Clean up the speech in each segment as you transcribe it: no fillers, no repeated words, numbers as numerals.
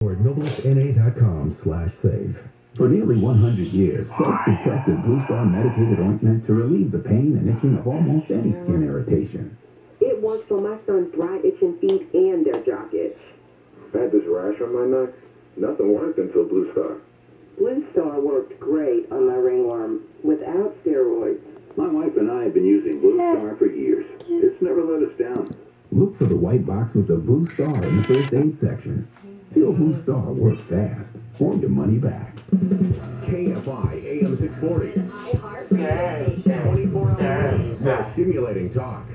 Or noblestna.com/save. For nearly 100 years, folks have trusted Blue Star medicated ointment to relieve the pain and itching of almost any skin irritation. It works on my son's dry itching feet and their jock itch. I had this rash on my neck. Nothing worked until Blue Star. Blue Star worked great on my ringworm without steroids. My wife and I have been using Blue Star for years. It's never let us down. Look for the white box with the Blue Star in the first aid section. Feel Blue Star works fast or your money back. KFI AM 640. Sorry. 24 hours. More stimulating talk.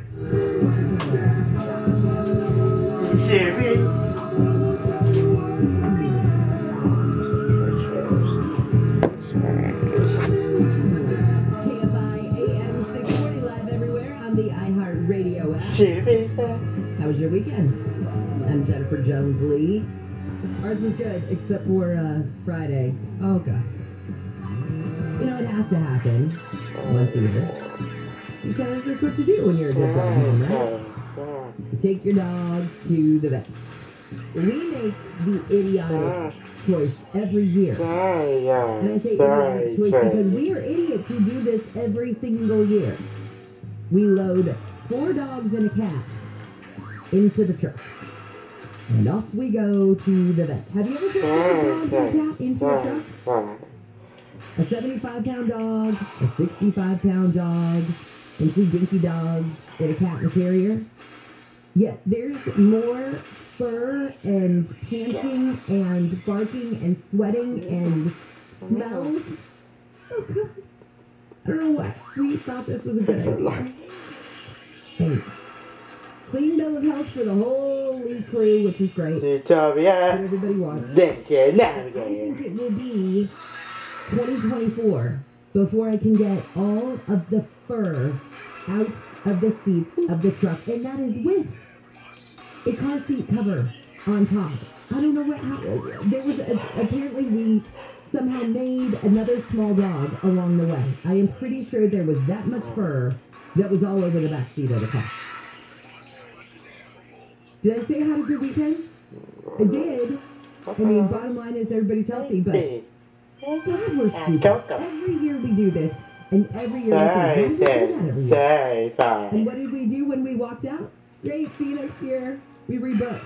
KFI AM 640 live everywhere on the iHeartRadio app. How was your weekend? I'm Jennifer Jones Lee. Ours was good, except for Friday. Oh, God. You know, it has to happen once a year. Because that's what you do when you're a good dog home, right? You take your dog to the vet. We make the idiotic choice every year. And I say idiotic choice because we are idiots who do this every single year. We load 4 dogs and a cat into the truck. And off we go to the vet. Have you ever put a dog and a cat into a truck? A 75-pound dog, a 65-pound dog, and 2 dinky dogs in a cat and a carrier? Yes, there's more fur and panting and barking and sweating and smells. Oh, God. I don't know what we thought this was a good idea. Hey. Clean bill of health for the whole Lee crew, which is great. What everybody wants. I think it will be 2024 before I can get all of the fur out of the seats of the truck, and that is with a car seat cover on top. I don't know how. There was apparently we somehow made another small dog along the way. I am pretty sure there was that much fur that was all over the back seat of the car. Did I say I had a good weekend? I did. I mean, bottom line is everybody's healthy, but God, we're stupid. Every year we do this, and every year we do that. And what did we do when we walked out? Great, see you next year. We rebooked.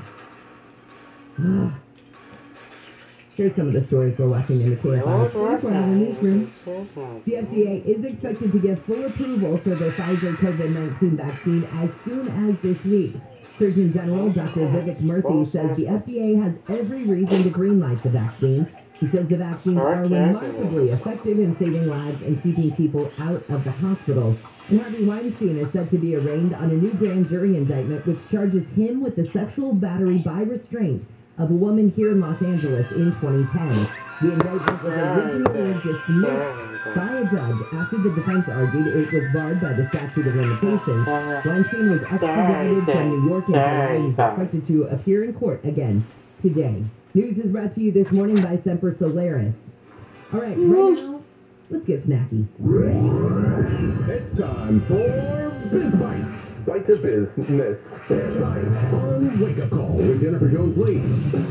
Here's some of the stories we're watching in the KFI newsroom. The FDA is expected to give full approval for the Pfizer COVID-19 vaccine as soon as this week. Surgeon General Dr. Vivek Murthy says the FDA has every reason to greenlight the vaccine. He says the vaccines are remarkably effective in saving lives and keeping people out of the hospital. And Harvey Weinstein is said to be arraigned on a new grand jury indictment which charges him with the sexual battery by restraint of a woman here in Los Angeles in 2010. The indictment was originally dismissed by a judge after the defense argued it was barred by the statute of limitations. Weinstein was extradited from New York and Hawaii. He's expected to appear in court again today. News is brought to you this morning by Semper Solaris. All right, right now, let's get snacky. It's time for Biz Bites. Bites of business. On Wake Up Call with Jennifer Jones Lee.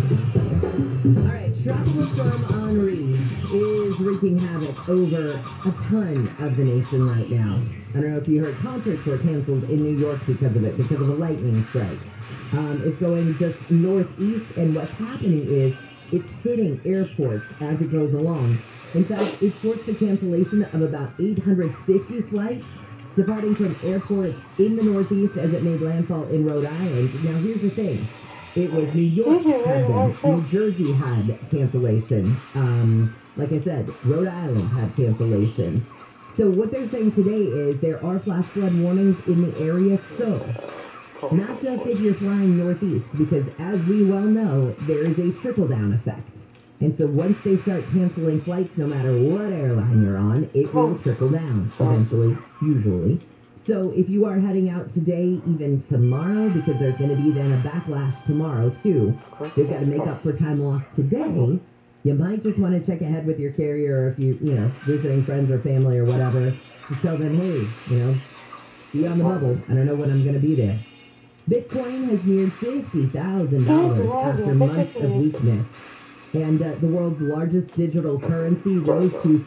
All right, Tropical Storm Henri is wreaking havoc over a ton of the nation right now. I don't know if you heard, concerts were canceled in New York because of it, because of a lightning strike. It's going just northeast, and what's happening is it's hitting airports as it goes along. In fact, it forced the cancellation of about 850 flights departing from airports in the northeast as it made landfall in Rhode Island. Now, here's the thing. It was New York had them. New Jersey had cancellation. Like I said, Rhode Island had cancellation. So what they're saying today is there are flash flood warnings in the area, so not just if you're flying northeast, because as we well know, there is a trickle-down effect. And so once they start canceling flights, no matter what airline you're on, it will trickle down eventually, usually. So if you are heading out today, even tomorrow, because there's going to be then a backlash tomorrow too, they've got to make up for time lost today. You might just want to check ahead with your carrier, or if you visiting friends or family or whatever, to tell them, hey, be on the bubble. I don't know when I'm going to be there. Bitcoin has neared $50,000 after months of weakness. And the world's largest digital currency rose to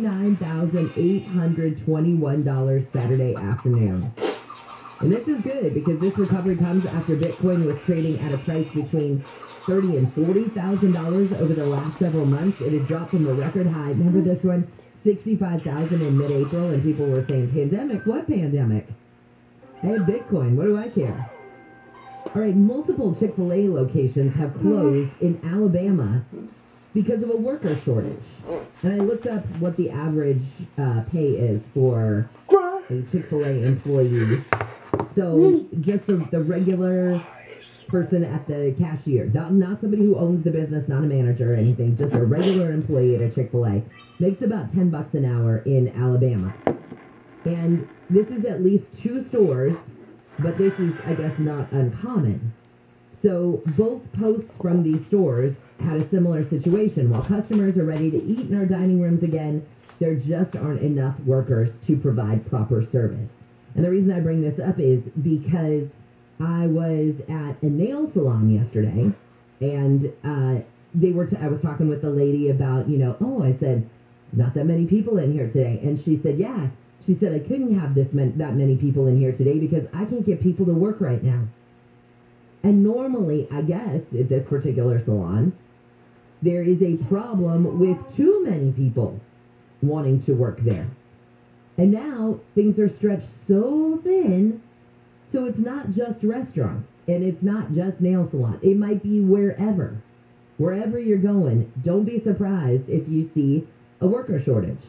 $49,821 Saturday afternoon. And this is good because this recovery comes after Bitcoin was trading at a price between $30,000 and $40,000 over the last several months. It had dropped from a record high. Remember this one? 65,000 in mid-April, and people were saying, pandemic? What pandemic? I have Bitcoin. What do I care? All right, multiple Chick-fil-A locations have closed in Alabama because of a worker shortage. And I looked up what the average pay is for a Chick-fil-A employee. So just the regular person at the cashier, not somebody who owns the business, not a manager or anything, just a regular employee at a Chick-fil-A, makes about $10 an hour in Alabama. And this is at least 2 stores, but this is, I guess, not uncommon. So both posts from these stores had a similar situation. While customers are ready to eat in our dining rooms again, there just aren't enough workers to provide proper service. And the reason I bring this up is because I was at a nail salon yesterday, and I was talking with the lady about, I said, not that many people in here today. And she said, yeah. She said, I couldn't have that many people in here today because I can't get people to work right now. And normally, I guess, at this particular salon, there is a problem with too many people wanting to work there. And now things are stretched so thin, so it's not just restaurants, and it's not just nail salon. It might be wherever you're going. Don't be surprised if you see a worker shortage.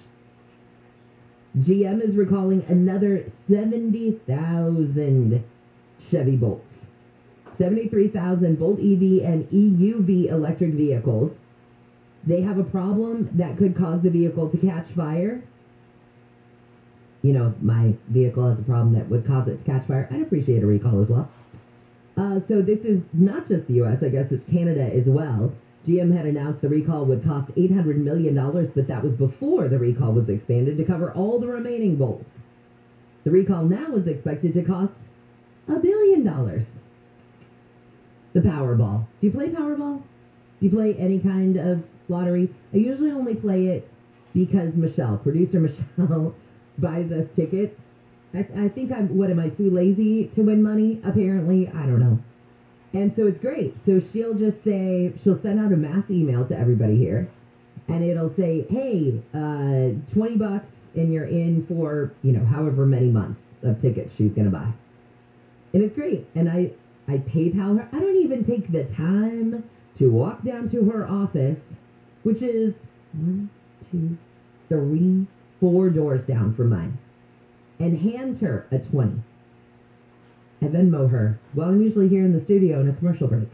GM is recalling another 70,000 Chevy Bolts, 73,000 Bolt EV and EUV electric vehicles. They have a problem that could cause the vehicle to catch fire. My vehicle has a problem that would cause it to catch fire. I'd appreciate a recall as well. So this is not just the U.S., I guess it's Canada as well. GM had announced the recall would cost $800 million, but that was before the recall was expanded to cover all the remaining bolts. The recall now is expected to cost $1 billion. The Powerball. Do you play Powerball? Do you play any kind of lottery? I usually only play it because producer Michelle, buys us tickets. I think am I too lazy to win money? Apparently, I don't know. And so it's great. So she'll send out a mass email to everybody here, and it'll say, hey, $20 and you're in for, however many months of tickets she's going to buy. And it's great. And I PayPal her. I don't even take the time to walk down to her office, which is 1, 2, 3, 4 doors down from mine, and hand her a 20. I Venmo her. Well, I'm usually here in the studio in a commercial break.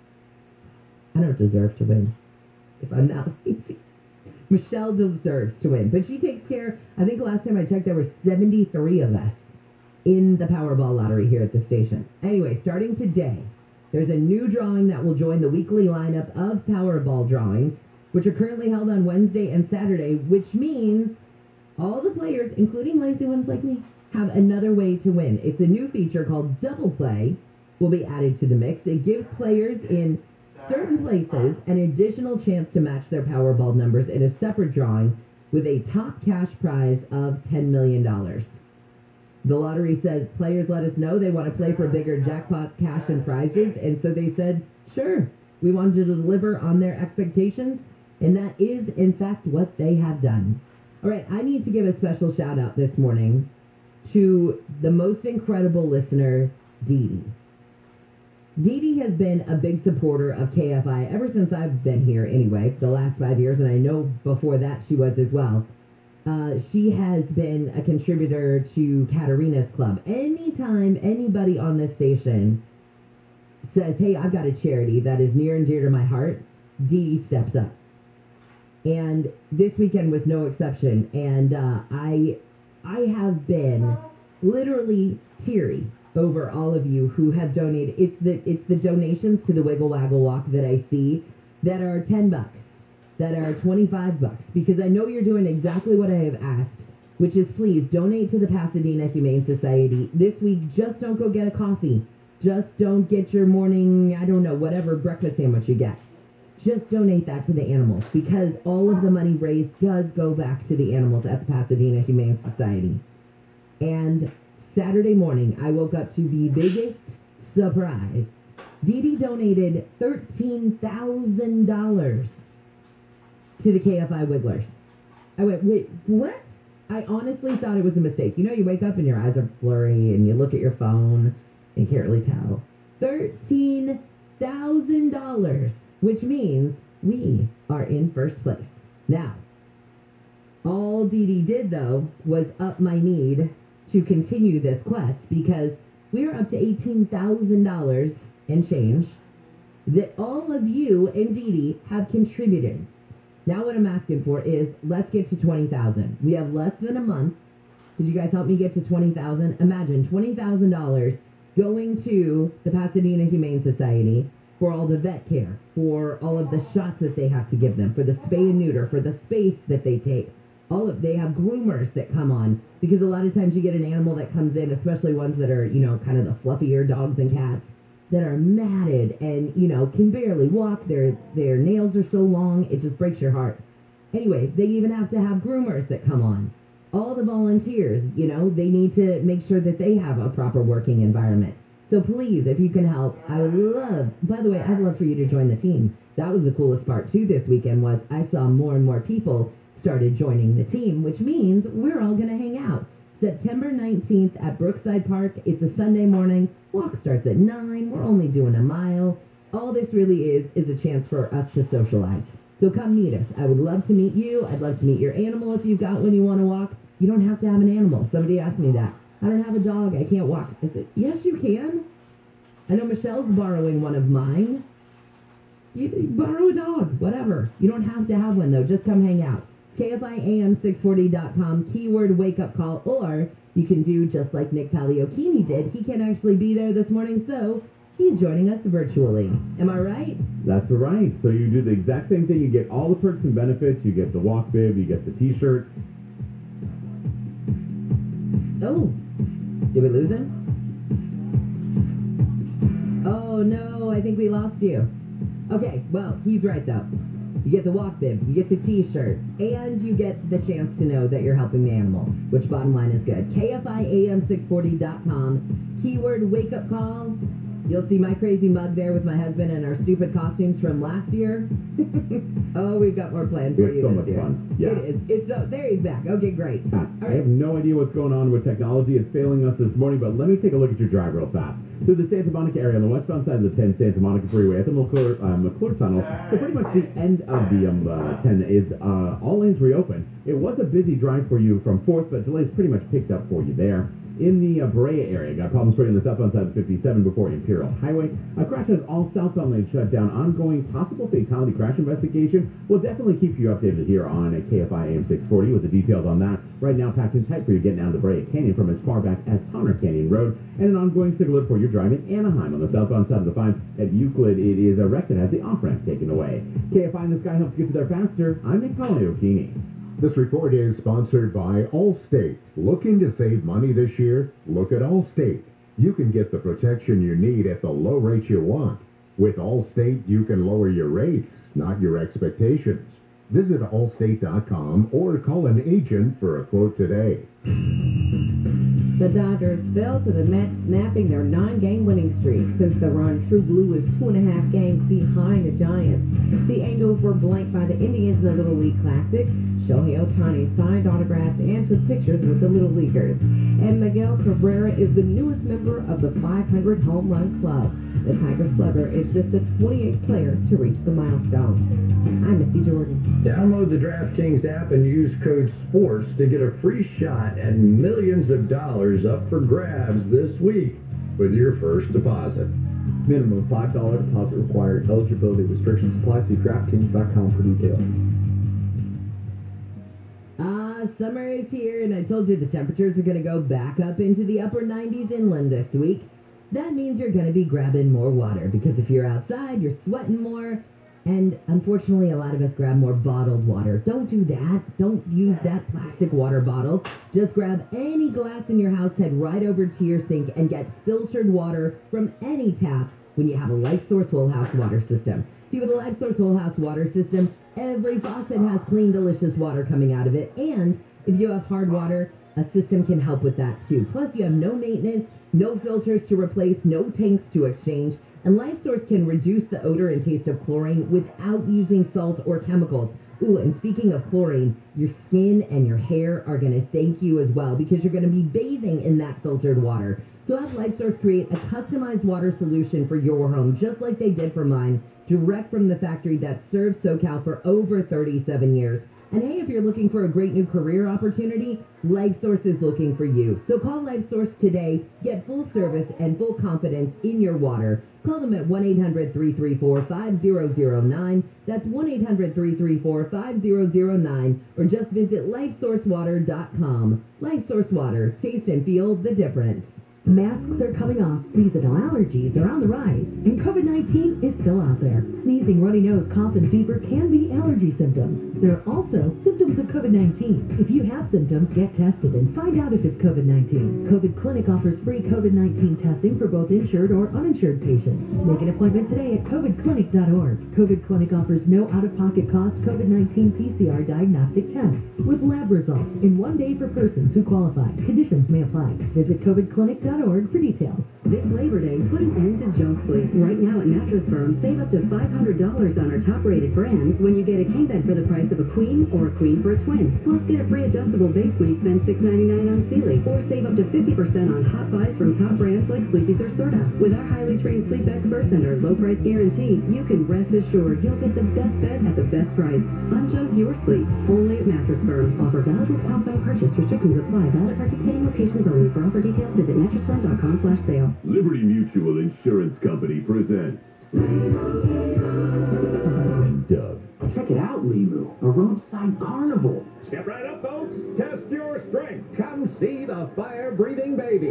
I don't deserve to win, if I'm not lazy. Michelle deserves to win, but she takes care. I think last time I checked, there were 73 of us in the Powerball lottery here at the station. Anyway, starting today, there's a new drawing that will join the weekly lineup of Powerball drawings, which are currently held on Wednesday and Saturday, which means all the players, including lazy ones like me, have another way to win. It's a new feature called Double Play will be added to the mix. It gives players in certain places an additional chance to match their Powerball numbers in a separate drawing with a top cash prize of $10 million. The lottery says players let us know they want to play for bigger jackpots, cash, and prizes, and so they said, sure, we wanted to deliver on their expectations, and that is, in fact, what they have done. All right, I need to give a special shout-out this morning to the most incredible listener, Dee Dee. Dee Dee has been a big supporter of KFI ever since I've been here anyway, the last 5 years, and I know before that she was as well. She has been a contributor to Katarina's Club. Anytime anybody on this station says, hey, I've got a charity that is near and dear to my heart, Dee Dee steps up. And this weekend was no exception, and I have been literally teary over all of you who have donated. It's the donations to the Wiggle Waggle Walk that I see that are $10, that are $25, because I know you're doing exactly what I have asked, which is please donate to the Pasadena Humane Society. This week, just don't go get a coffee. just don't get your morning, I don't know, whatever breakfast sandwich you get. Just donate that to the animals, because all of the money raised does go back to the animals at the Pasadena Humane Society. And Saturday morning, I woke up to the biggest surprise. Dee Dee donated $13,000 to the KFI Wigglers. I went, wait, what? I honestly thought it was a mistake. You know, you wake up and your eyes are blurry and you look at your phone and you can't really tell. $13,000, which means we are in first place. Now, all Dee Dee did, though, was up my need to continue this quest, because we are up to $18,000 and change that all of you and Dee Dee have contributed. Now what I'm asking for is, let's get to 20,000. We have less than a month. Could you guys help me get to 20,000? Imagine $20,000 going to the Pasadena Humane Society for all the vet care, for all of the shots that they have to give them, for the spay and neuter, for the space that they take. They have groomers that come on, because a lot of times you get an animal that comes in, especially ones that are, you know, kind of the fluffier dogs and cats, that are matted and, you know, can barely walk. Their nails are so long, it just breaks your heart. Anyway, they even have to have groomers that come on. All the volunteers, you know, they need to make sure that they have a proper working environment. So please, if you can help, I would love, by the way, I'd love for you to join the team. That was the coolest part, too, this weekend, was I saw more and more people started joining the team, which means we're all going to hang out. September 19th at Brookside Park. It's a Sunday morning. Walk starts at 9. We're only doing a mile. All this really is a chance for us to socialize. So come meet us. I would love to meet you. I'd love to meet your animal if you've got one you want to walk. You don't have to have an animal. Somebody asked me that. I don't have a dog. I can't walk. I said, yes, you can. I know Michelle's borrowing one of mine. You borrow a dog, whatever. You don't have to have one, though. Just come hang out. KFIAM640.com, keyword wake up call, or you can do just like Nick Paliocchini did. He can't actually be there this morning, so he's joining us virtually. Am I right? That's right. So you do the exact same thing. You get all the perks and benefits. You get the walk bib. You get the t-shirt. Oh, did we lose him? Oh, no, I think we lost you. Okay, well, he's right, though. You get the walk bib, you get the t-shirt, and you get the chance to know that you're helping the animal, which bottom line is good. KFIAM640.com, keyword wake up call. You'll see my crazy mug there with my husband and our stupid costumes from last year. Oh, we've got more planned for you so this much year. Fun. Yeah. It's so, there he's back. Okay, great. All I right. have no idea what's going on with technology. It's failing us this morning, but let me take a look at your drive real fast. Through the Santa Monica area on the westbound side of the 10 Santa Monica Freeway at the McClure Tunnel. So pretty much the end of the 10 is all lanes reopened. It was a busy drive for you from 4th, but delays pretty much picked up for you there. In the Brea area, got problems for you on the southbound side of 57 before Imperial Highway. A crash has all southbound lanes shut down. Ongoing possible fatality crash investigation. We'll definitely keep you updated here on KFI AM 640 with the details on that. Right now, packed in tight for you getting down to Brea Canyon from as far back as Towner Canyon Road. And an ongoing signal for your drive in Anaheim on the southbound side of the 5 at Euclid. It is a wreck that has the off-ramp taken away. KFI in the Sky helps get you there faster. I'm Nick Paliocchini. This report is sponsored by Allstate. Looking to save money this year? Look at Allstate. You can get the protection you need at the low rate you want. With Allstate, you can lower your rates, not your expectations. Visit allstate.com or call an agent for a quote today. The Dodgers fell to the Mets, snapping their 9-game winning streak since the run True Blue is 2.5 games behind the Giants. The Angels were blanked by the Indians in the Little League Classic. Shohei Ohtani signed autographs and took pictures with the Little Leaguers. And Miguel Cabrera is the newest member of the 500 home run club. The Tiger Slugger is just the 28th player to reach the milestone. I'm Misty Jordan. Download the DraftKings app and use code SPORTS to get a free shot at millions of dollars up for grabs this week with your first deposit. Minimum $5 deposit required. Eligibility restrictions apply. See DraftKings.com for details. Summer is here, and I told you the temperatures are going to go back up into the upper 90s inland this week. That means you're going to be grabbing more water, because if you're outside, you're sweating more. And unfortunately, a lot of us grab more bottled water. Don't do that. Don't use that plastic water bottle. Just grab any glass in your house, head right over to your sink, and get filtered water from any tap when you have a LifeSource Whole House water system. See, with a LifeSource Whole House water system, every faucet has clean, delicious water coming out of it. And if you have hard water, a system can help with that too. Plus, you have no maintenance, no filters to replace, no tanks to exchange. And LifeSource can reduce the odor and taste of chlorine without using salt or chemicals. Ooh, and speaking of chlorine, your skin and your hair are going to thank you as well because you're going to be bathing in that filtered water. So have LifeSource create a customized water solution for your home, just like they did for mine, direct from the factory that served SoCal for over 37 years. And hey, if you're looking for a great new career opportunity, LifeSource is looking for you. So call LifeSource today. Get full service and full confidence in your water. Call them at 1-800-334-5009. That's 1-800-334-5009. Or just visit lifesourcewater.com. LifeSource Water. Taste and feel the difference. Masks are coming off, seasonal allergies are on the rise, and COVID-19 is still out there. Sneezing, runny nose, cough, and fever can be allergy symptoms. There are also symptoms of COVID-19. If you have symptoms, get tested and find out if it's COVID-19. COVID Clinic offers free COVID-19 testing for both insured or uninsured patients. Make an appointment today at covidclinic.org. COVID Clinic offers no out-of-pocket cost COVID-19 PCR diagnostic test with lab results in 1 day for persons who qualify. Conditions may apply. Visit covidclinic.org for details. This Labor Day, put an end to junk sleep. Right now at Mattress Firm, save up to $500 on our top-rated brands when you get a king bed for the price of a queen or a queen for a twin. Plus, get a free adjustable base when you spend $6.99 on Sealy. Or save up to 50% on hot buys from top brands like Sleepy's or Serta. With our highly trained sleep experts and our low price guarantee, you can rest assured you'll get the best bed at the best price. Unjunk your sleep. Only at Mattress Firm. Offer valid with qualifying purchase. Restrictions apply. Valid at participating locations only. For offer details, visit mattressfirm.com/sale. Liberty Mutual Insurance Company presents and Doug. Check it out, Limu. A roadside carnival. Step right up, folks. Test your strength. Come see the fire-breathing baby.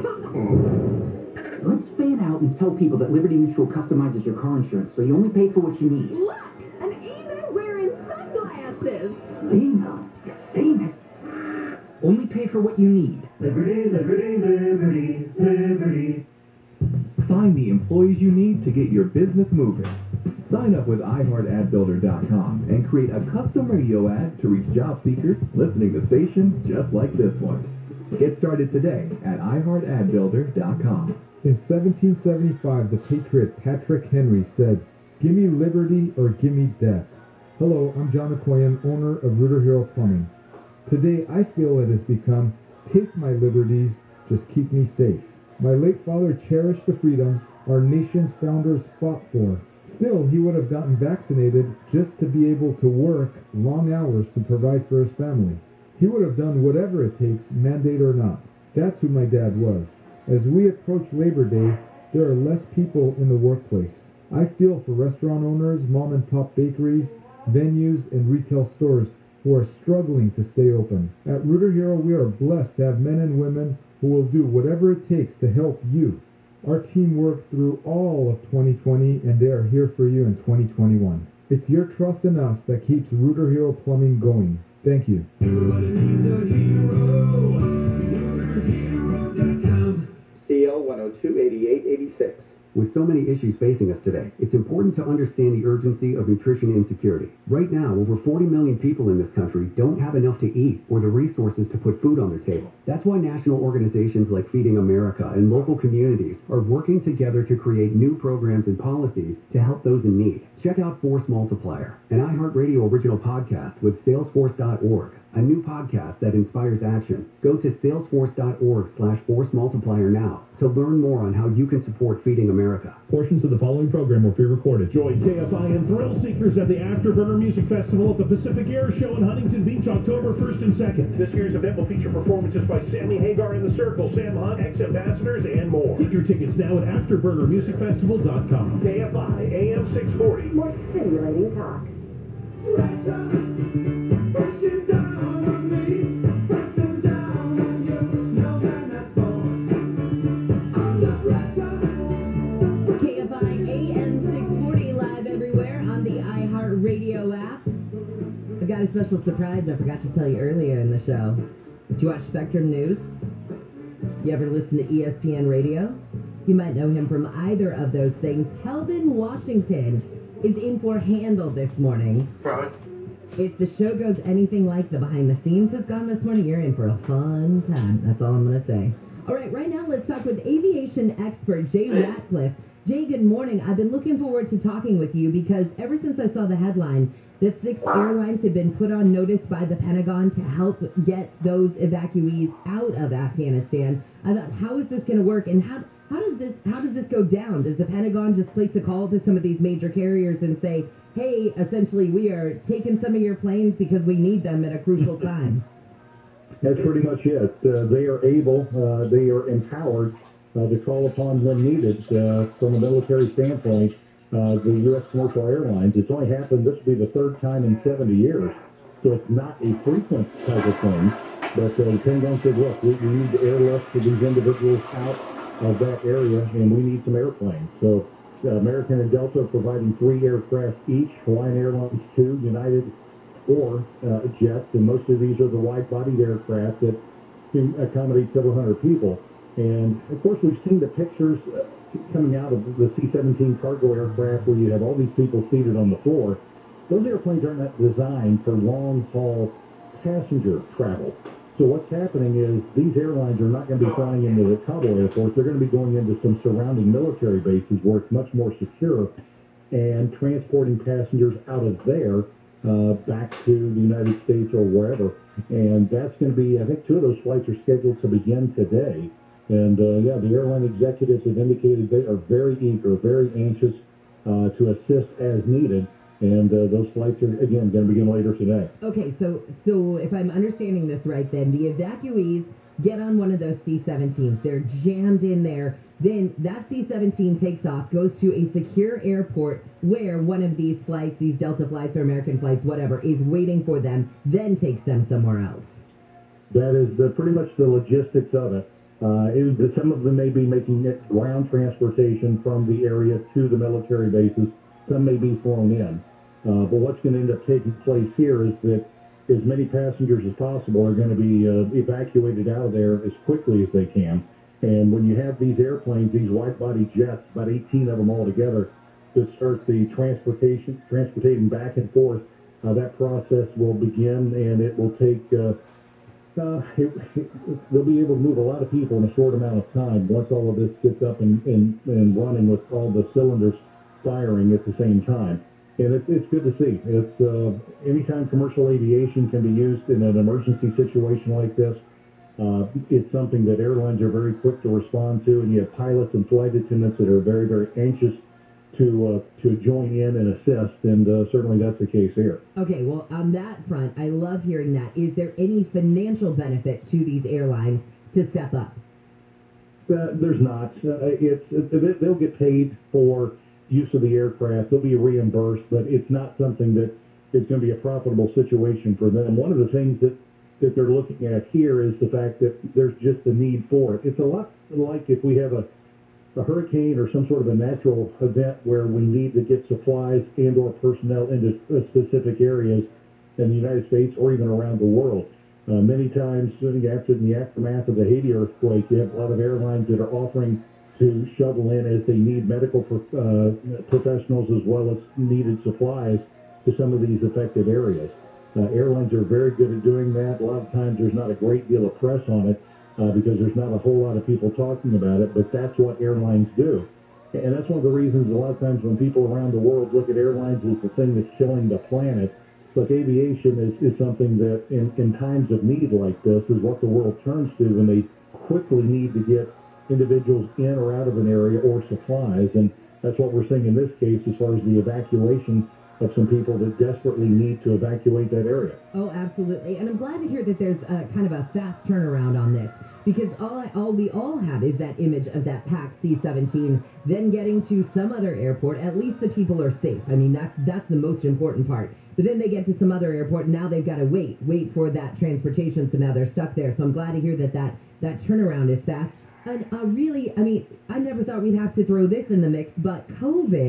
Let's fan out and tell people that Liberty Mutual customizes your car insurance so you only pay for what you need. Look! An emu wearing sunglasses! Limu, you're famous. Only pay for what you need. Liberty, liberty, liberty, liberty. Find the employees you need to get your business moving. Sign up with iHeartAdBuilder.com and create a custom radio ad to reach job seekers listening to stations just like this one. Get started today at iHeartAdBuilder.com. In 1775, the patriot Patrick Henry said, "Give me liberty or give me death." Hello, I'm John Okoyan, owner of Rooter Hero Plumbing. Today, I feel it has become, take my liberties, just keep me safe. My late father cherished the freedoms our nation's founders fought for. Still, he would have gotten vaccinated just to be able to work long hours to provide for his family. He would have done whatever it takes, mandate or not. That's who my dad was. As we approach Labor Day, there are less people in the workplace. I feel for restaurant owners, mom and pop bakeries, venues, and retail stores who are struggling to stay open. At Rooter Hero, we are blessed to have men and women who will do whatever it takes to help you. Our team worked through all of 2020, and they are here for you in 2021. It's your trust in us that keeps Rooter Hero Plumbing going. Thank you. CL 102-8886. With so many issues facing us today, it's important to understand the urgency of nutrition insecurity. Right now, over 40 million people in this country don't have enough to eat or the resources to put food on their table. That's why national organizations like Feeding America and local communities are working together to create new programs and policies to help those in need. Check out Force Multiplier, an iHeartRadio original podcast with Salesforce.org, a new podcast that inspires action. Go to salesforce.org/Force Multiplier now to learn more on how you can support Feeding America. Portions of the following program will be recorded. Join KFI and Thrill Seekers at the Afterburner Music Festival at the Pacific Air Show in Huntington Beach, October 1st and 2nd. This year's event will feature performances by Sammy Hagar and the Circle, Sam Hunt, ex-ambassadors, and more. Get your tickets now at AfterburnerMusicFestival.com. KFI AM 640. More stimulating talk. KFI AM 640 live everywhere on the radio app. I got a special surprise I forgot to tell you earlier in the show. Do you watch Spectrum News? You ever listen to ESPN Radio? You might know him from either of those things. Kelvin Washington is in for Handle this morning. If the show goes anything like the behind the scenes has gone this morning, you're in for a fun time. That's all I'm going to say. All right now let's talk with aviation expert Jay Ratcliffe. Jay, good morning. I've been looking forward to talking with you because ever since I saw the headline that 6 airlines have been put on notice by the Pentagon to help get those evacuees out of Afghanistan, I thought, how is this going to work, and how does this go down? Does the Pentagon just place a call to some of these major carriers and say, hey, essentially, we are taking some of your planes because we need them at a crucial time? That's pretty much it. They are able, they are empowered to call upon when needed from a military standpoint. The U.S. commercial airlines, it's only happened, this will be the third time in 70 years, so it's not a frequent type of thing. But the Pentagon said, look, we need to airlift these individuals out of that area, and we need some airplanes. So American and Delta are providing 3 aircraft each, Hawaiian Airlines 2, United 4 jets, and most of these are the wide-bodied aircraft that can accommodate several hundred people. And, of course, we've seen the pictures coming out of the C-17 cargo aircraft where you have all these people seated on the floor. Those airplanes are not designed for long-haul passenger travel. So what's happening is these airlines are not going to be flying into the Kabul airport. They're going to be going into some surrounding military bases where it's much more secure and transporting passengers out of there back to the United States or wherever. And that's going to be, I think 2 of those flights are scheduled to begin today. And, the airline executives have indicated they are very eager, very anxious to assist as needed. And those flights are, again, going to begin later today. Okay, so if I'm understanding this right, then the evacuees get on one of those C-17s. They're jammed in there. Then that C-17 takes off, goes to a secure airport where one of these flights, these Delta flights or American flights, whatever, is waiting for them, then takes them somewhere else. That is pretty much the logistics of it. Some of them may be making it ground transportation from the area to the military bases. Some may be flown in. But what's going to end up taking place here is that as many passengers as possible are going to be evacuated out of there as quickly as they can. And when you have these airplanes, these wide-body jets, about 18 of them all together, to start the transportating back and forth, that process will begin, and it will take... they'll be able to move a lot of people in a short amount of time once all of this gets up and running with all the cylinders firing at the same time. And it's good to see. It's anytime commercial aviation can be used in an emergency situation like this, it's something that airlines are very quick to respond to, and you have pilots and flight attendants that are very, very anxious to join in and assist, and certainly that's the case here. Okay, well, on that front, I love hearing that. Is there any financial benefit to these airlines to step up? There's not. They'll get paid for use of the aircraft. They'll be reimbursed, but it's not something that is going to be a profitable situation for them. One of the things that they're looking at here is the fact that there's just a need for it. It's a lot like if we have a hurricane or some sort of a natural event where we need to get supplies and or personnel into specific areas in the United States or even around the world. Many times in the aftermath of the Haiti earthquake, you have a lot of airlines that are offering to shovel in as they need medical professionals as well as needed supplies to some of these affected areas. Airlines are very good at doing that. A lot of times there's not a great deal of press on it because there's not a whole lot of people talking about it, but that's what airlines do. And that's one of the reasons a lot of times when people around the world look at airlines as the thing that's killing the planet, look, aviation is something that in times of need like this is what the world turns to when they quickly need to get individuals in or out of an area or supplies. And that's what we're seeing in this case as far as the evacuation of some people that desperately need to evacuate that area. Oh, absolutely. And I'm glad to hear that there's kind of a fast turnaround on this, because all we all have is that image of that packed C-17 then getting to some other airport. At least the people are safe. I mean, that's the most important part. But then they get to some other airport, and now they've got to wait for that transportation, so now they're stuck there. So I'm glad to hear that turnaround is fast. And really, I mean, I never thought we'd have to throw this in the mix, but COVID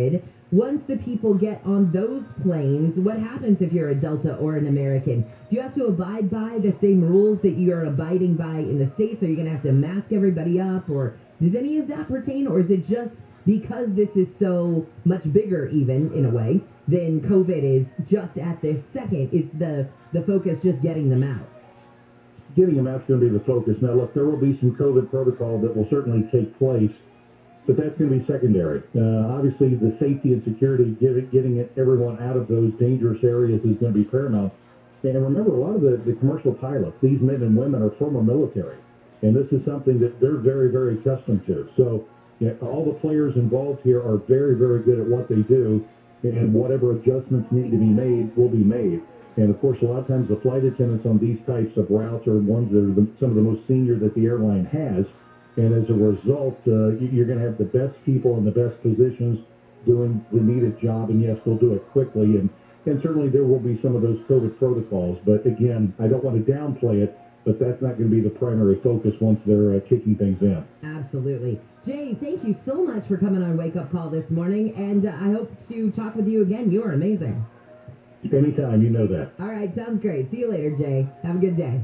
once the people get on those planes, what happens if you're a Delta or an American? Do you have to abide by the same rules that you're abiding by in the States? Are you going to have to mask everybody up? Or does any of that pertain? Or is it just because this is so much bigger, even, in a way, than COVID is just at this second? It's the focus just getting them out? Getting them out is going to be the focus. Now, look, there will be some COVID protocol that will certainly take place, but that's going to be secondary. Obviously, the safety and security, getting everyone out of those dangerous areas is going to be paramount. And remember, a lot of the commercial pilots, these men and women are former military, and this is something that they're very, very accustomed to. So all the players involved here are very, very good at what they do, and whatever adjustments need to be made will be made. And, of course, a lot of times the flight attendants on these types of routes are ones that are some of the most senior that the airline has. And as a result, you're going to have the best people in the best positions doing the needed job. And, yes, they'll do it quickly. And certainly there will be some of those COVID protocols. But, again, I don't want to downplay it, but that's not going to be the primary focus once they're kicking things in. Absolutely. Jay, thank you so much for coming on Wake Up Call this morning. And I hope to talk with you again. You are amazing. Anytime, you know that. All right, sounds great. See you later, Jay. Have a good day.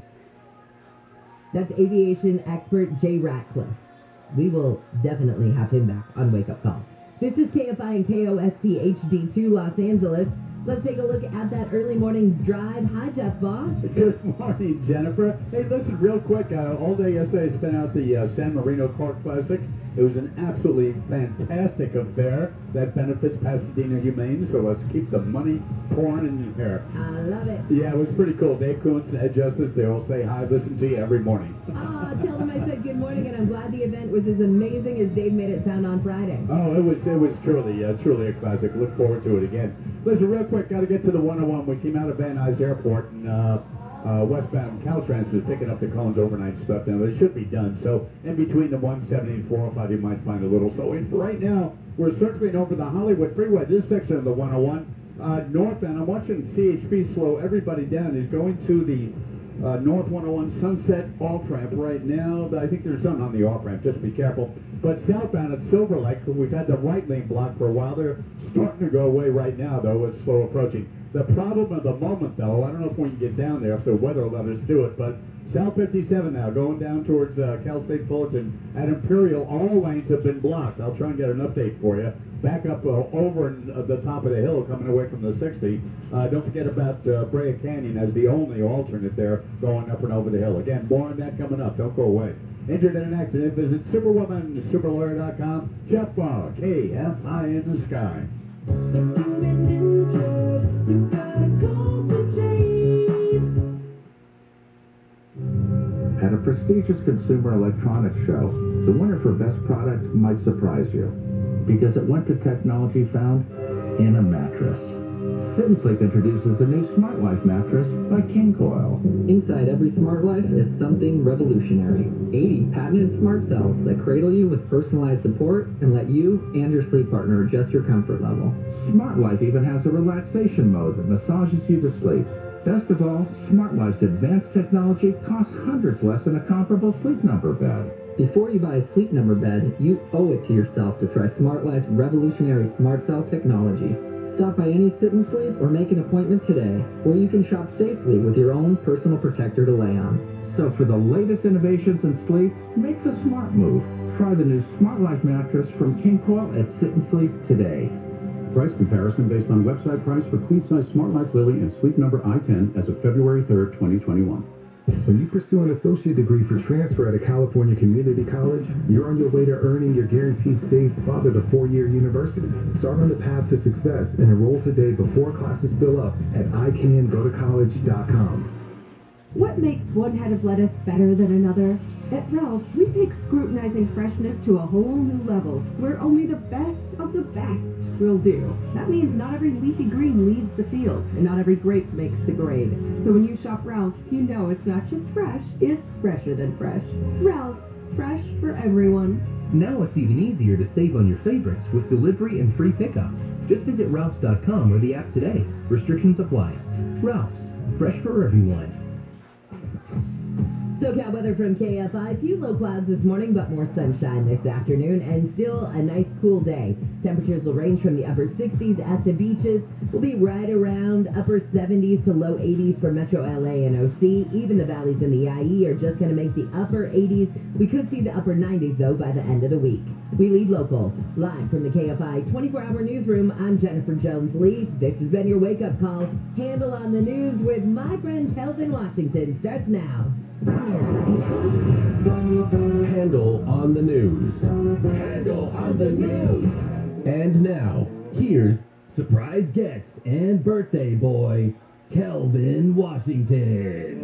That's aviation expert Jay Ratcliffe. We will definitely have him back on Wake Up Call. This is KFI and KOST HD2 Los Angeles. Let's take a look at that early morning drive. Hi, Jeff Boss. Good morning, Jennifer. Hey, listen, real quick. All day yesterday I spent out the San Marino Cork Classic. It was an absolutely fantastic affair that benefits Pasadena Humane, so let's keep the money pouring in here. I love it. Yeah, it was pretty cool. Dave Kuntz and Ed Justice, they all say hi, listen to you every morning. Tell them I said good morning, and I'm glad the event was as amazing as Dave made it sound on Friday. Oh, it was truly a classic. Look forward to it again. Listen, real quick, got to get to the 101. We came out of Van Nuys Airport, and westbound Caltrans was picking up the cones overnight stuff. Now, they should be done. So, in between the 170 and 405, you might find a little. So, right now, we're circling over the Hollywood Freeway. This section of the 101, northbound. I'm watching CHP slow everybody down. He's going to the North 101 Sunset off-ramp right now. I think there's something on the off-ramp. Just be careful. But southbound at Silver Lake, we've had the right lane blocked for a while. They're starting to go away right now, though. It's slow approaching. The problem of the moment, though, I don't know if we can get down there if the weather will let us do it, but South 57 now, going down towards Cal State Fullerton at Imperial, all lanes have been blocked. I'll try and get an update for you. Back up over the top of the hill coming away from the 60. Don't forget about Brea Canyon as the only alternate there going up and over the hill. Again, more on that coming up. Don't go away. Injured in an accident, visit superwomansuperlawyer.com. Jeff Ball, KFI in the sky. At a prestigious consumer electronics show, the winner for best product might surprise you because it went to technology found in a mattress. Sit and Sleep introduces the new Smart Life mattress by King Coil. Inside every Smart Life is something revolutionary. 80 patented smart cells that cradle you with personalized support and let you and your sleep partner adjust your comfort level. Smart Life even has a relaxation mode that massages you to sleep. Best of all, Smart Life's advanced technology costs hundreds less than a comparable Sleep Number bed. Before you buy a Sleep Number bed, you owe it to yourself to try Smart Life's revolutionary smart cell technology. Stop by any Sit and Sleep or make an appointment today, where you can shop safely with your own personal protector to lay on. So for the latest innovations in sleep, make the smart move. Try the new Smart Life mattress from King Coil at Sit and Sleep today. Price comparison based on website price for queen-size Smart Life Lily and Sleep Number I-10 as of February 3rd, 2021. When you pursue an associate degree for transfer at a California community college, you're on your way to earning your guaranteed stay spot at a 4-year university. Start on the path to success and enroll today before classes fill up at icangotocollege.com. What makes one head of lettuce better than another? At Ralph's, we take scrutinizing freshness to a whole new level, where only the best of the best will do. That means not every leafy green leaves the field, and not every grape makes the grade. So when you shop Ralph's, you know it's not just fresh, it's fresher than fresh. Ralph's, fresh for everyone. Now it's even easier to save on your favorites with delivery and free pickup. Just visit Ralphs.com or the app today. Restrictions apply. Ralphs, fresh for everyone. SoCal weather from KFI. Few low clouds this morning, but more sunshine this afternoon, and still a nice cool day. Temperatures will range from the upper 60s at the beaches. We'll be right around upper 70s to low 80s for Metro LA and OC. Even the valleys in the IE are just going to make the upper 80s. We could see the upper 90s, though, by the end of the week. We lead local. Live from the KFI 24-hour newsroom, I'm Jennifer Jones-Lee. This has been your wake-up call. Handle on the news with my friend Kelvin Washington starts now. Handle on the news. Handle on the news. And now, here's surprise guest and birthday boy, Kelvin Washington.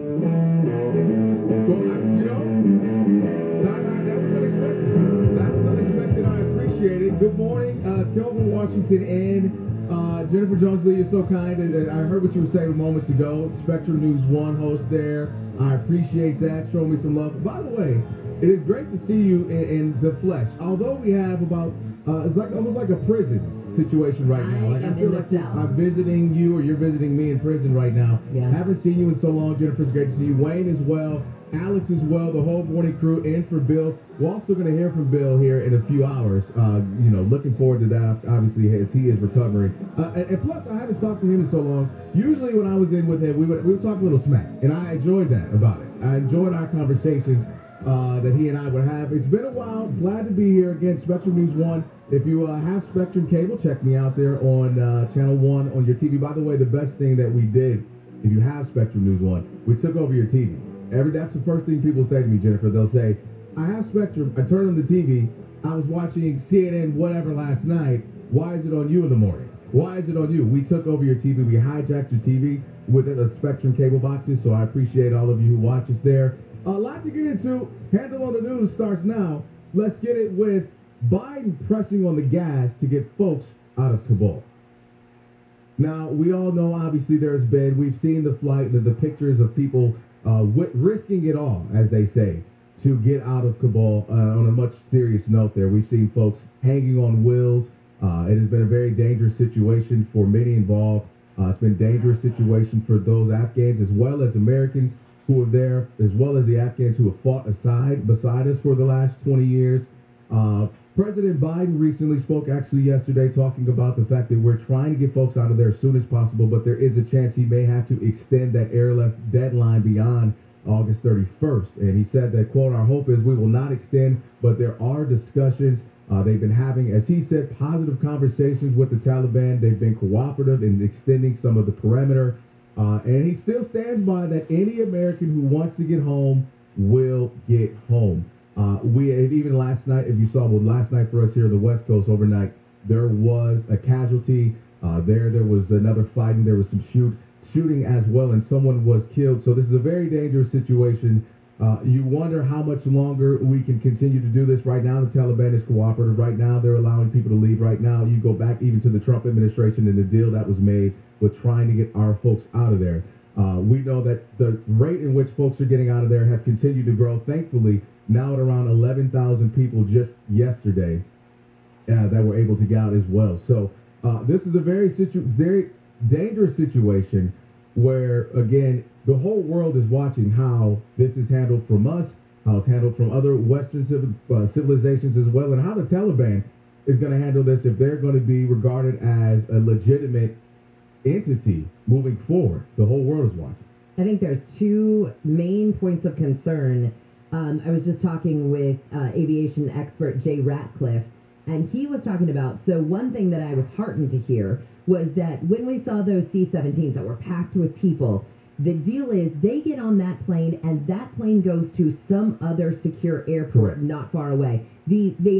That was unexpected. I appreciate it. Good morning, Kelvin Washington and Jennifer Jones-Lee. You're so kind. And I heard what you were saying moments ago. Spectrum News 1 host there. I appreciate that. Show me some love. By the way, it is great to see you in the flesh. Although we have about, it's like almost like a prison situation right now. Like I feel like I'm visiting you or you're visiting me in prison right now. Yeah. Haven't seen you in so long. Jennifer's great to see you. Wayne as well. Alex as well. The whole morning crew. And for Bill. We're also going to hear from Bill here in a few hours. Looking forward to that, obviously, as he is recovering. And plus, I haven't talked to him in so long. Usually when I was in with him, we would talk a little smack. And I enjoyed that about it. I enjoyed our conversations that he and I would have. It's been a while. Glad to be here again. Spectrum News 1. If you have Spectrum Cable, check me out there on Channel 1 on your TV. By the way, the best thing that we did, if you have Spectrum News 1, we took over your TV. That's the first thing people say to me, Jennifer. They'll say, I have Spectrum. I turned on the TV. I was watching CNN whatever last night. Why is it on you in the morning? Why is it on you? We took over your TV. We hijacked your TV with the Spectrum cable boxes, so I appreciate all of you who watch us there. A lot to get into. Handle on the news starts now. Let's get it with Biden pressing on the gas to get folks out of Kabul. Now, we all know, obviously, we've seen the flight, the pictures of people risking it all, as they say, to get out of Kabul. On a much serious note there, we've seen folks hanging on wheels. It has been a very dangerous situation for many involved. It's been a dangerous situation for those Afghans as well as Americans who are there, as well as the Afghans who have fought beside us for the last 20 years. President Biden recently spoke yesterday talking about the fact that we're trying to get folks out of there as soon as possible, but there is a chance he may have to extend that airlift deadline beyond August 31st. And he said that, quote, our hope is we will not extend, but there are discussions. They've been having, as he said, positive conversations with the Taliban. They've been cooperative in extending some of the perimeter. And he still stands by that any American who wants to get home will get home. Even last night, if you saw, last night for us here on the West Coast overnight, there was a casualty. There was another fighting. There was some shooting as well, and someone was killed. So this is a very dangerous situation. You wonder how much longer we can continue to do this. Right now, the Taliban is cooperative. Right now, they're allowing people to leave. Right now, you go back even to the Trump administration and the deal that was made with trying to get our folks out of there. We know that the rate in which folks are getting out of there has continued to grow. Thankfully, now at around 11,000 people just yesterday that were able to get out as well. So this is a very dangerous situation where, again, the whole world is watching how this is handled from us, how it's handled from other Western civilizations as well, and how the Taliban is going to handle this if they're going to be regarded as a legitimate entity moving forward. The whole world is watching. I think there's two main points of concern. I was just talking with aviation expert Jay Ratcliffe, and he was talking about, so one thing that I was heartened to hear was that when we saw those C-17s that were packed with people, the deal is they get on that plane and that plane goes to some other secure airport not far away. They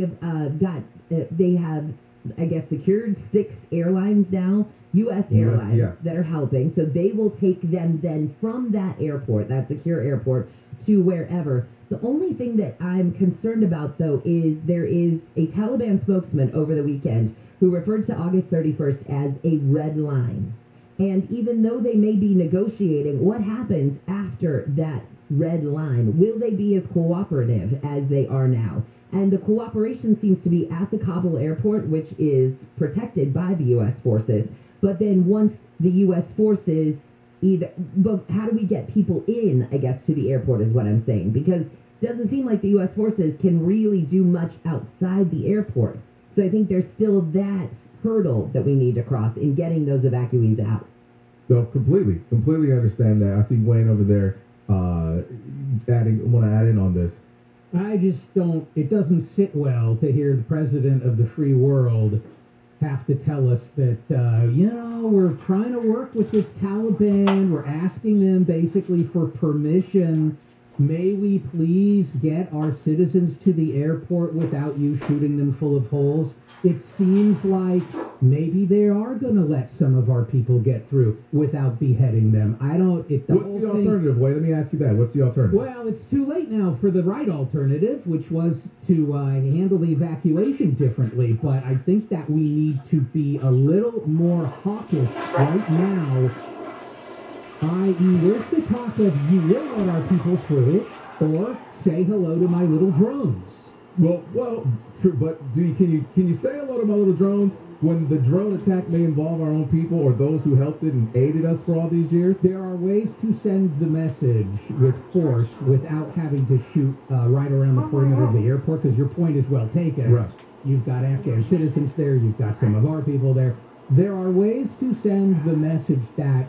have I guess secured 6 airlines now, U.S. airlines that are helping. So they will take them then from that airport, that secure airport, to wherever. The only thing that I'm concerned about, though, is there is a Taliban spokesman over the weekend who referred to August 31st as a red line. And even though they may be negotiating, what happens after that red line? Will they be as cooperative as they are now? And the cooperation seems to be at the Kabul airport, which is protected by the U.S. forces. But then once the U.S. forces but how do we get people in, I guess, to the airport is what I'm saying. Because it doesn't seem like the U.S. forces can really do much outside the airport. So I think there's still that hurdle that we need to cross in getting those evacuees out. So completely understand that. I see Wayne over there want to add in on this. I just don't, it doesn't sit well to hear the president of the free world have to tell us that, we're trying to work with this Taliban. We're asking them basically for permission. May we please get our citizens to the airport without you shooting them full of holes? It seems like maybe they are going to let some of our people get through without beheading them. What's the alternative, Wayne? Let me ask you that. What's the alternative? Well, it's too late now for the right alternative, which was to handle the evacuation differently. But I think that we need to be a little more hawkish right now. I.e., there's the talk of you will let our people through it, or say hello to my little drones. Well, true, but can you say hello to my little drones when the drone attack may involve our own people or those who helped it and aided us for all these years? There are ways to send the message with force without having to shoot right around the perimeter of the airport, because your point is well taken. Right. You've got Afghan citizens there, you've got some of our people there. There are ways to send the message that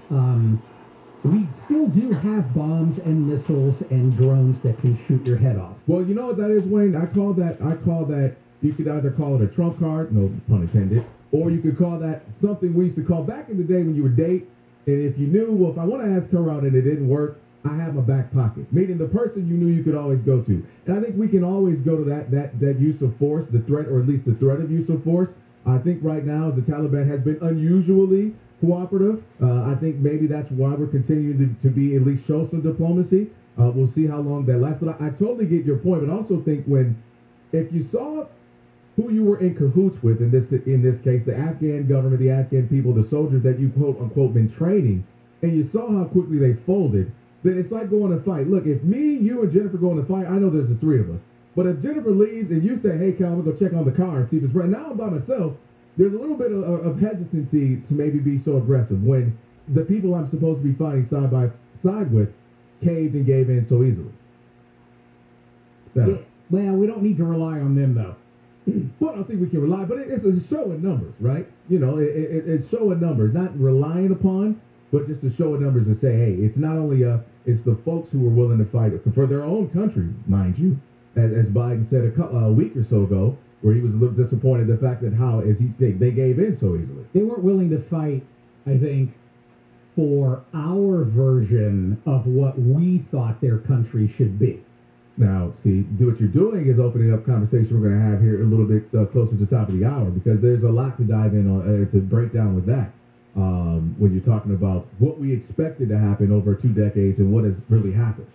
we still do have bombs and missiles and drones that can shoot your head off. Well, you know what that is, Wayne? I call that, you could either call it a trump card, no pun intended, or you could call that something we used to call back in the day when you would date, and if you knew, well, if I want to ask her out and it didn't work, I have my back pocket, meaning the person you knew you could always go to. And I think we can always go to that use of force, the threat, or at least the threat of use of force. I think right now, the Taliban has been unusually cooperative. I think maybe that's why we're continuing to be, at least show some diplomacy. We'll see how long that lasts. But I totally get your point, but also think if you saw who you were in cahoots with, in this case, the Afghan government, the Afghan people, the soldiers that you quote unquote been training, and you saw how quickly they folded, then it's like going to fight. Look, if me, you, and Jennifer go in a fight, I know there's the three of us. But if Jennifer leaves and you say, hey, Cal, I'm going to go check on the car and see if it's ready. Now I'm by myself. There's a little bit of hesitancy to maybe be so aggressive when the people I'm supposed to be fighting side by side with caved and gave in so easily. Yeah, well, we don't need to rely on them, though. Well, I don't think we can rely, but it's a show in numbers, right? You know, it's show in numbers, not relying upon, but just a show in numbers to say, hey, it's not only us, it's the folks who are willing to fight for their own country, mind you. As Biden said a week or so ago, where he was a little disappointed the fact that how, as he said, they gave in so easily. They weren't willing to fight, I think, for our version of what we thought their country should be. Now, see, what you're doing is opening up conversation we're going to have here a little bit closer to the top of the hour, because there's a lot to dive in on, to break down with that. When you're talking about what we expected to happen over 2 decades and what has really happened.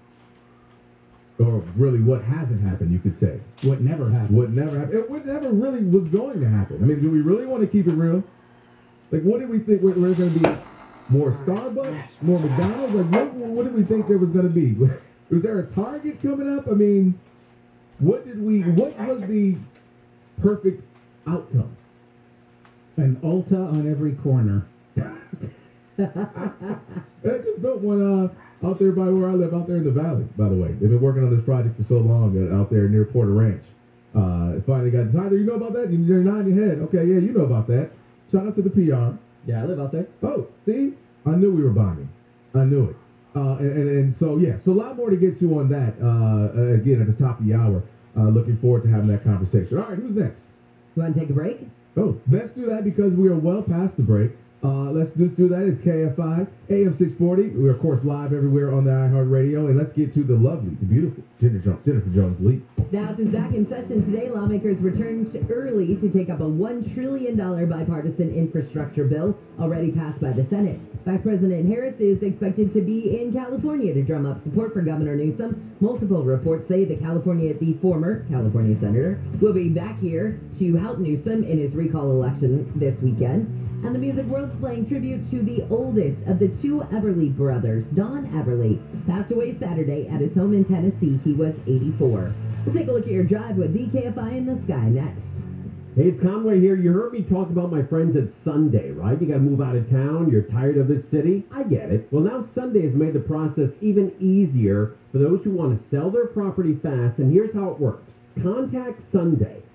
Or really what hasn't happened, you could say. What never happened. What never happened. What never really was going to happen. I mean, do we really want to keep it real? Like, what did we think? We're going to be more Starbucks? More McDonald's? Like, what did we think there was going to be? Was there a Target coming up? I mean, what was the perfect outcome? An Ulta on every corner. I just built one out there by where I live, out there in the valley, by the way. They've been working on this project for so long out there near Porter Ranch. Finally got Tyler, you know about that? You're nodding your head. Okay, yeah, you know about that. Shout out to the PR. Yeah, I live out there. Oh, see? I knew we were bonding. I knew it. And so, yeah, so a lot more to get to on that, again, at the top of the hour. Looking forward to having that conversation. All right, who's next? You want to take a break? Oh, let's do that because we are well past the break. Let's just do that. It's KFI, AM 640. We're, of course, live everywhere on the iHeart Radio. And let's get to the lovely, the beautiful Jennifer Jones-Lee. The House is back in session today. Lawmakers returned early to take up a $1 trillion bipartisan infrastructure bill already passed by the Senate. Vice President Harris is expected to be in California to drum up support for Governor Newsom. Multiple reports say the former California senator will be back here to help Newsom in his recall election this weekend. And the music world's playing tribute to the oldest of the 2 Everly brothers. Don Everly passed away Saturday at his home in Tennessee. He was 84. We'll take a look at your drive with the KFI in the Sky next. Hey, it's Conway here. You heard me talk about my friends at Sunday, right? You got to move out of town. You're tired of this city. I get it. Well, now Sunday has made the process even easier for those who want to sell their property fast, and here's how it works. Contact Sunday.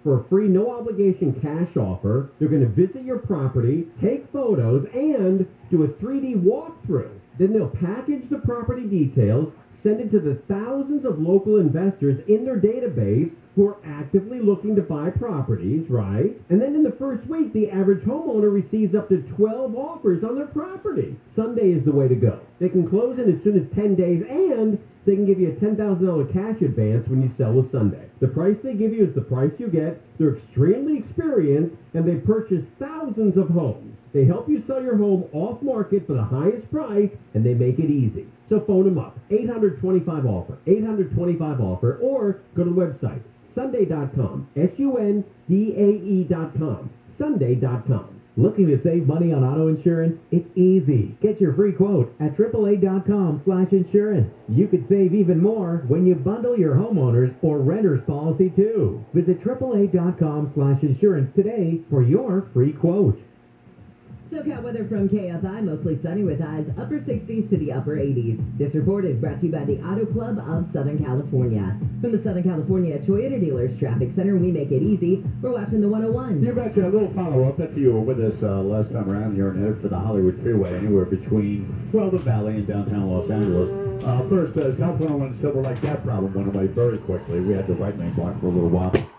for a free, no-obligation cash offer. They're going to visit your property, take photos, and do a 3D walkthrough. Then they'll package the property details, send it to the thousands of local investors in their database who are actively looking to buy properties, right? And then in the first week, the average homeowner receives up to 12 offers on their property. Sunday is the way to go. They can close in as soon as 10 days, and they can give you a $10,000 cash advance when you sell with Sunday. The price they give you is the price you get. They're extremely experienced, and they've purchased thousands of homes. They help you sell your home off market for the highest price, and they make it easy. So phone them up, 800-25-OFFER, 800-25-OFFER, or go to the website, sunday.com, sundae.com, sunday.com. Looking to save money on auto insurance? It's easy. Get your free quote at AAA.com/insurance. You could save even more when you bundle your homeowners or renter's policy too. Visit AAA.com/insurance today for your free quote. SoCal weather from KFI, mostly sunny with highs upper 60s to the upper 80s. This report is brought to you by the Auto Club of Southern California. From the Southern California Toyota Dealers Traffic Center, we make it easy. We're watching the 101. You betcha. A little follow-up. If you were with us last time around here and headed for the Hollywood Freeway, anywhere between, well, the Valley and downtown Los Angeles. First, South 101 Silver Lake, that problem went away very quickly. We had the right lane blocked for a little while.